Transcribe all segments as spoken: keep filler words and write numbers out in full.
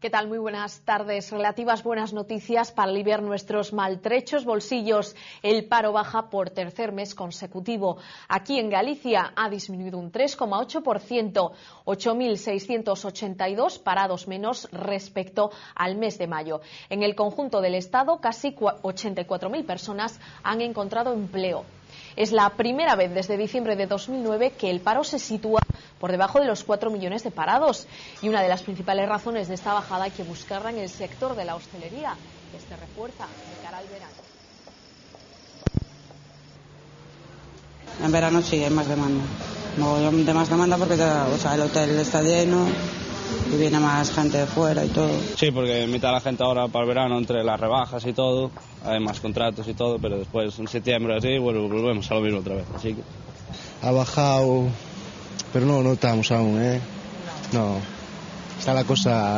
¿Qué tal? Muy buenas tardes. Relativas buenas noticias para aliviar nuestros maltrechos bolsillos. El paro baja por tercer mes consecutivo. Aquí en Galicia ha disminuido un tres coma ocho por ciento, ocho mil seiscientos ochenta y dos parados menos respecto al mes de mayo. En el conjunto del Estado, casi ochenta y cuatro mil personas han encontrado empleo. Es la primera vez desde diciembre de dos mil nueve que el paro se sitúa por debajo de los cuatro millones de parados. Y una de las principales razones de esta bajada hay que buscarla en el sector de la hostelería, que se refuerza de cara al verano. En verano sí hay más demanda. No de más demanda porque ya, o sea, el hotel está lleno y viene más gente de fuera y todo. Sí, porque mitad de la gente ahora para el verano, entre las rebajas y todo, hay más contratos y todo, pero después en septiembre así, bueno, volvemos a lo mismo otra vez. Así que... Ha bajado, pero no notamos aún, ¿eh? No, está la cosa...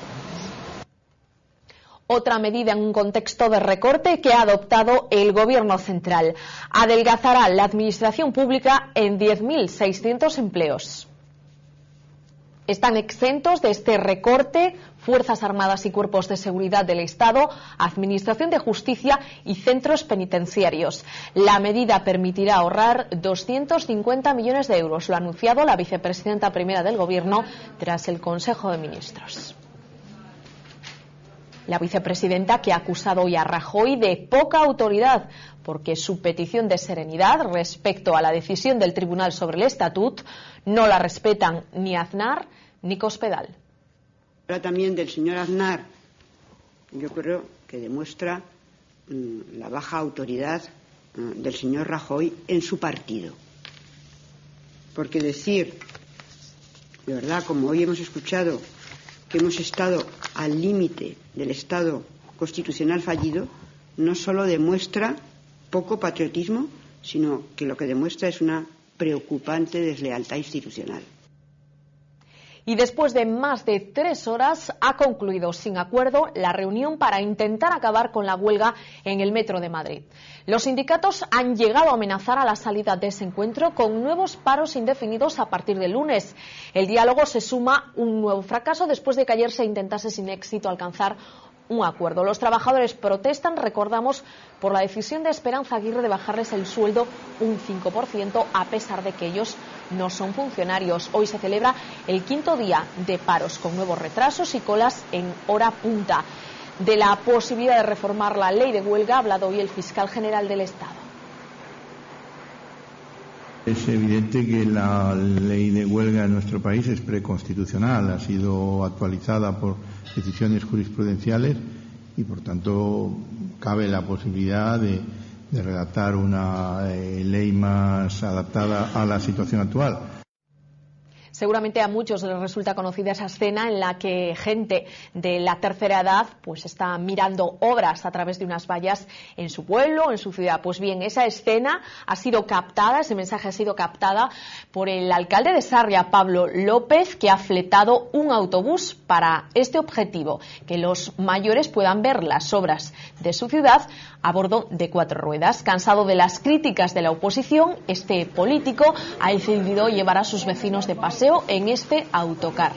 Otra medida en un contexto de recorte que ha adoptado el Gobierno central. Adelgazará la administración pública en diez mil seiscientos empleos. Están exentos de este recorte Fuerzas Armadas y Cuerpos de Seguridad del Estado, Administración de Justicia y centros penitenciarios. La medida permitirá ahorrar doscientos cincuenta millones de euros, lo ha anunciado la vicepresidenta primera del Gobierno tras el Consejo de Ministros. La vicepresidenta, que ha acusado hoy a Rajoy de poca autoridad porque su petición de serenidad respecto a la decisión del Tribunal sobre el Estatut no la respetan ni Aznar ni Cospedal. Ahora también del señor Aznar, yo creo que demuestra mmm, la baja autoridad mmm, del señor Rajoy en su partido. Porque decir, de verdad, como hoy hemos escuchado, que hemos estado al límite del Estado constitucional fallido, no solo demuestra poco patriotismo, sino que lo que demuestra es una preocupante deslealtad institucional. Y después de más de tres horas ha concluido sin acuerdo la reunión para intentar acabar con la huelga en el Metro de Madrid. Los sindicatos han llegado a amenazar a la salida de ese encuentro con nuevos paros indefinidos a partir del lunes. El diálogo se suma un nuevo fracaso después de que ayer se intentase sin éxito alcanzar un acuerdo. Los trabajadores protestan, recordamos, por la decisión de Esperanza Aguirre de bajarles el sueldo un cinco por ciento, a pesar de que ellos no son funcionarios. Hoy se celebra el quinto día de paros, con nuevos retrasos y colas en hora punta. De la posibilidad de reformar la ley de huelga ha hablado hoy el fiscal general del Estado. Es evidente que la ley de huelga en nuestro país es preconstitucional, ha sido actualizada por decisiones jurisprudenciales y, por tanto, cabe la posibilidad de, de redactar una eh, ley más adaptada a la situación actual. Seguramente a muchos les resulta conocida esa escena en la que gente de la tercera edad pues está mirando obras a través de unas vallas en su pueblo, en su ciudad. Pues bien, esa escena ha sido captada, ese mensaje ha sido captada por el alcalde de Sarria, Pablo López, que ha fletado un autobús para este objetivo, que los mayores puedan ver las obras de su ciudad a bordo de cuatro ruedas. Cansado de las críticas de la oposición, este político ha decidido llevar a sus vecinos de paseo en este autocar.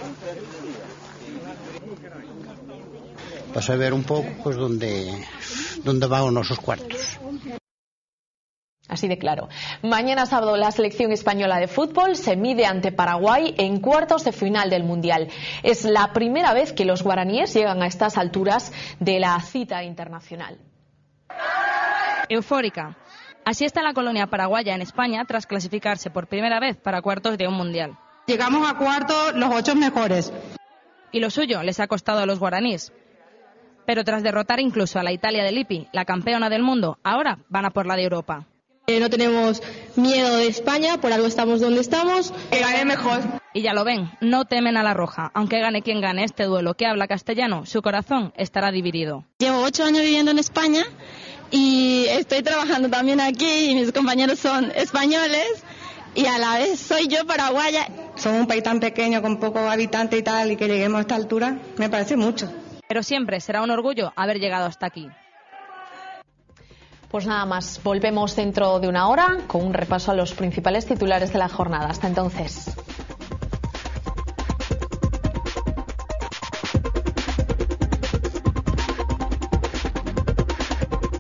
Vas a ver un poco pues dónde, dónde van nuestros cuartos. Así de claro. Mañana sábado la selección española de fútbol se mide ante Paraguay en cuartos de final del Mundial. Es la primera vez que los guaraníes llegan a estas alturas de la cita internacional. Eufórica. Así está la colonia paraguaya en España tras clasificarse por primera vez para cuartos de un Mundial. Llegamos a cuartos los ocho mejores. Y lo suyo les ha costado a los guaraníes. Pero tras derrotar incluso a la Italia de Lippi, la campeona del mundo, ahora van a por la de Europa. Eh, no tenemos miedo de España, por algo estamos donde estamos. Que gane mejor. Y ya lo ven, no temen a la roja. Aunque gane quien gane este duelo que habla castellano, su corazón estará dividido. Llevo ocho años viviendo en España y estoy trabajando también aquí y mis compañeros son españoles y a la vez soy yo paraguaya. Somos un país tan pequeño con pocos habitantes y tal, y que lleguemos a esta altura me parece mucho. Pero siempre será un orgullo haber llegado hasta aquí. Pues nada más, volvemos dentro de una hora con un repaso a los principales titulares de la jornada. Hasta entonces.